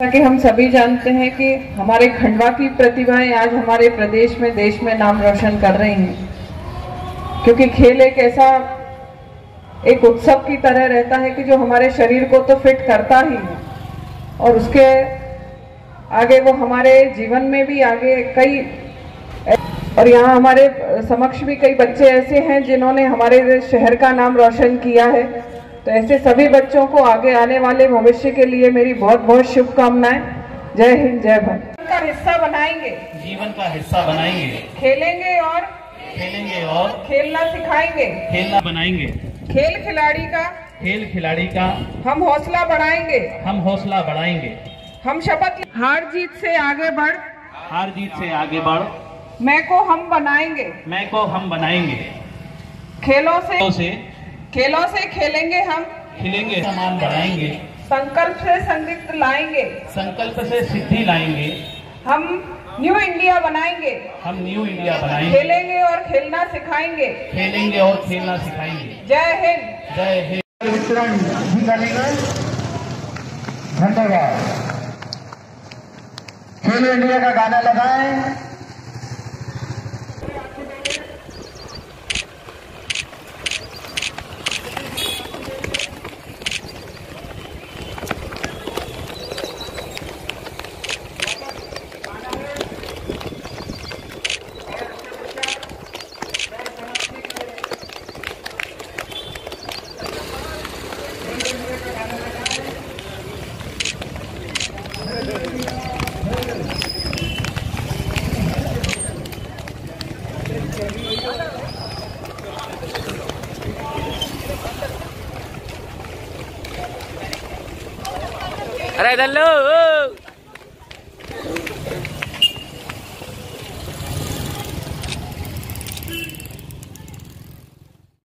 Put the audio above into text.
कि हम सभी जानते हैं कि हमारे खंडवा की प्रतिभाएं आज हमारे प्रदेश में, देश में नाम रोशन कर रही हैं, क्योंकि खेल एक ऐसा एक उत्सव की तरह रहता है कि जो हमारे शरीर को तो फिट करता ही है और उसके आगे वो हमारे जीवन में भी आगे कई, और यहाँ हमारे समक्ष भी कई बच्चे ऐसे हैं जिन्होंने हमारे शहर का नाम रोशन किया है। तो ऐसे सभी बच्चों को आगे आने वाले भविष्य के लिए मेरी बहुत बहुत शुभकामनाएं। जय हिंद, जय भारत। जीवन का हिस्सा बनाएंगे, जीवन का हिस्सा बनाएंगे, खेलेंगे और खेलना सिखाएंगे, खेलना बनाएंगे। खेल खिलाड़ी का हम हौसला बढ़ाएंगे, हम हौसला बढ़ाएंगे। हम शपथ हार जीत से आगे बढ़, हार जीत से आगे बढ़, मैं को हम बनाएंगे, मैं को हम बनाएंगे। खेलों से खेलेंगे हम, खिलेंगे, सम्मान बढ़ाएंगे। संकल्प से संदिग्ध लाएंगे, संकल्प से सिद्धि लाएंगे। हम न्यू इंडिया बनाएंगे, हम न्यू इंडिया बनाएंगे। खेलेंगे और खेलना सिखाएंगे, खेलेंगे और खेलना सिखाएंगे। जय हिंद, जय हिंद। वितरण भी करेंगे। धन्यवाद। खेलो इंडिया का गाना लगाएं। अरे इधर लो।